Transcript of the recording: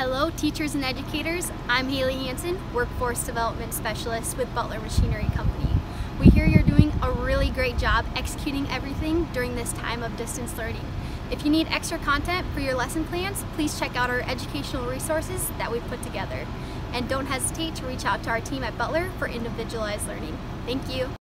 Hello teachers and educators, I'm Haley Hansen, Workforce Development Specialist with Butler Machinery Company. We hear you're doing a really great job executing everything during this time of distance learning. If you need extra content for your lesson plans, please check out our educational resources that we've put together. And don't hesitate to reach out to our team at Butler for individualized learning. Thank you.